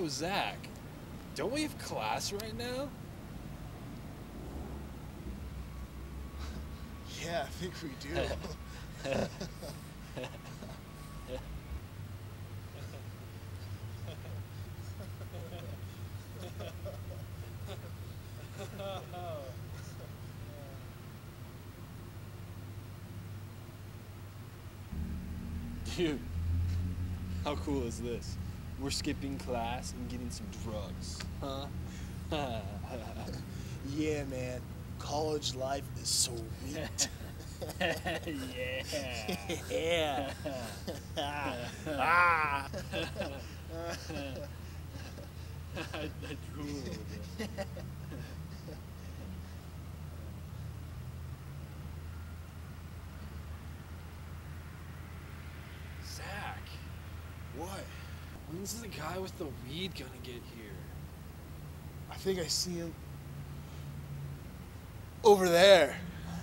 Yo, Zach, don't we have class right now? Yeah, I think we do. Dude, how cool is this? We're skipping class and getting some drugs, huh? Yeah, man. College life is so sweet. Yeah. Yeah. Ah. I drooled. Zach, What? when's the guy with the weed gonna get here? I think I see him over there.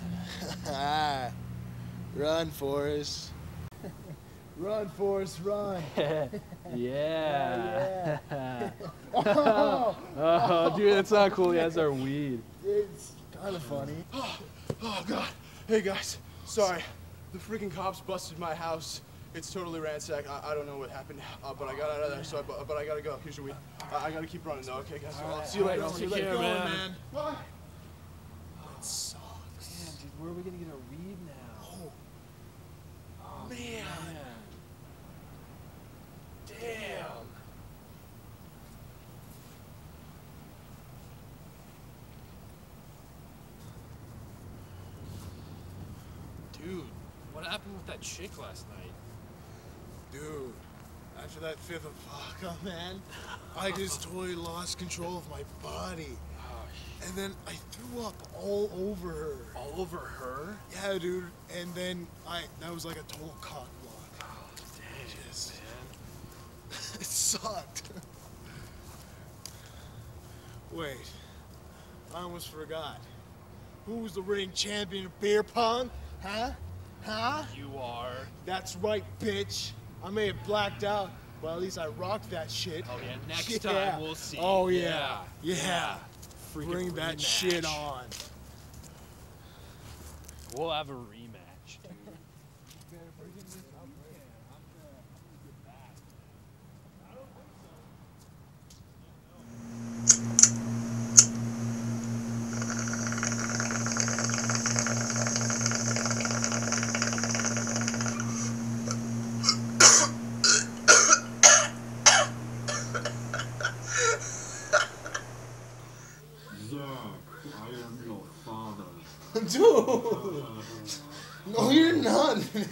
Run, Forrest. Run, Forrest, run. Yeah. Oh, Oh, dude, that's not cool. He has our weed. it's kind of funny. Oh, God. Hey, guys. Sorry. The freaking cops busted my house. It's totally ransacked. I don't know what happened, but I got out of there, so but I gotta go. Here's your weed. I gotta keep running, though, okay, guys? I'll see you later. I'll see you Take later. care, Go on, man. Bye. That sucks. Man, dude, where are we gonna get our weed now? Oh, Man. Damn. Dude, what happened with that chick last night? dude. After that fifth of vodka, man, I just totally lost control of my body. Oh, And then I threw up all over her. all over her? Yeah, dude. And then that was like a total cock block. Oh, dang, Yes. man. It sucked. Wait, I almost forgot. Who was the reigning champion of beer pong? Huh? Huh? You are. That's right, bitch. I may have blacked out, but at least I rocked that shit. Oh, yeah, next Yeah. time we'll see. Oh, yeah. Yeah. Freaking Bring that rematch. shit on. We'll have a rematch, dude. Zach, I am your father. Dude! No, you're not, man.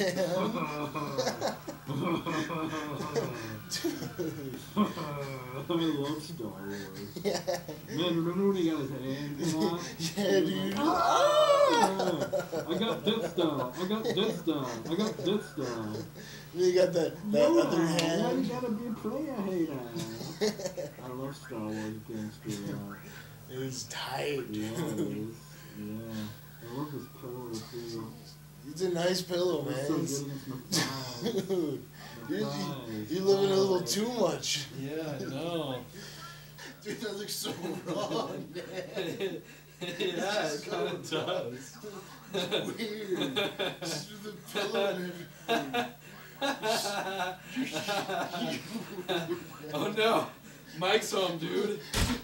I love Star Wars. Yeah. Man, remember when he got his hand caught? Yeah, dude. Yeah. I got Death Star. I got Death Star. I got Death Star. You got that Yeah, other why you hand. gotta be a player hater? I love Star Wars gangster. It was tight. Yeah, it is. Yeah. I love his pillow too. It's a nice pillow, It's man. so good against my thighs. Dude, My you're, thighs. you're living a little too much. Yeah, I know. Dude, that looks so wrong, man. Yeah, it kind of does. Weird. Just with the pillow and everything. Oh no, Mike's home, dude.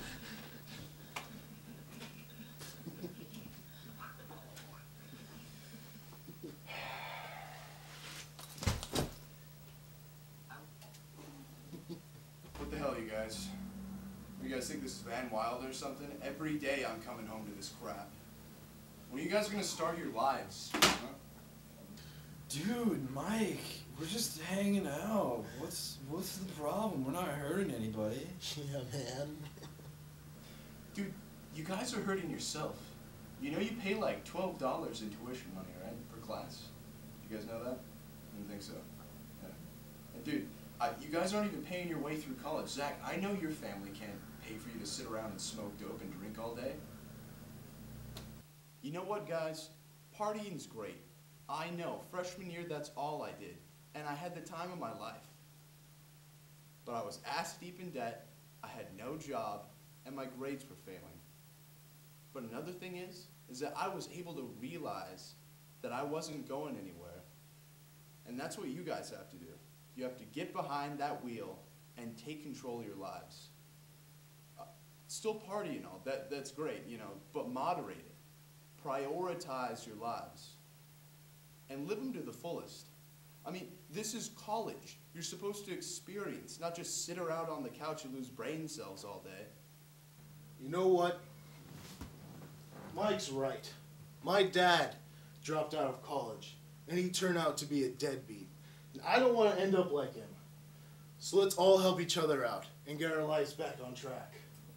What the hell, you guys? You guys think this is Van Wilder or something? Every day I'm coming home to this crap. When are you guys gonna start your lives? Huh? Dude, Mike, we're just hanging out. What's the problem? We're not hurting anybody. Yeah, man. Dude, you guys are hurting yourself. You know you pay like $12 in tuition money, right, per class? You guys know that? I didn't think so. Yeah. And dude, you guys aren't even paying your way through college. Zach, I know your family can't pay for you to sit around and smoke dope and drink all day. You know what, guys? Partying's great. I know. Freshman year, that's all I did. And I had the time of my life. But I was ass deep in debt. I had no job, and my grades were failing. But another thing is that I was able to realize that I wasn't going anywhere. And that's what you guys have to do. You have to get behind that wheel and take control of your lives. Still party and all, that's great, you know, but moderate it. Prioritize your lives. And live them to the fullest. I mean, this is college. You're supposed to experience, not just sit around on the couch and lose brain cells all day. You know what? Mike's right. My dad dropped out of college, and he turned out to be a deadbeat. And I don't want to end up like him. So let's all help each other out and get our lives back on track.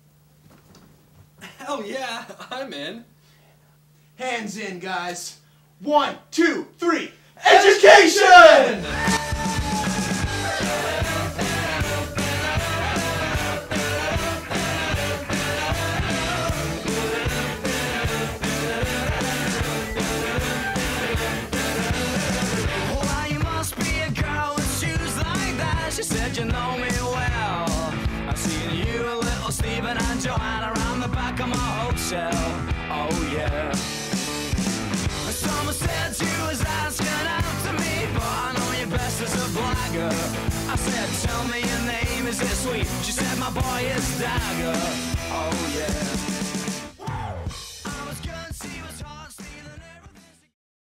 Hell yeah, I'm in. Hands in, guys. 1, 2, 3. Education! Well, you must be a girl with shoes like that. She said you know me well. I've seen you, little Stephen and Joanna around the back of my hotel. Oh yeah. Someone said you was asking out to me, but I know you best as a blagger. I said, tell me your name, is it sweet? She said, my boy is Dagger. Oh yeah.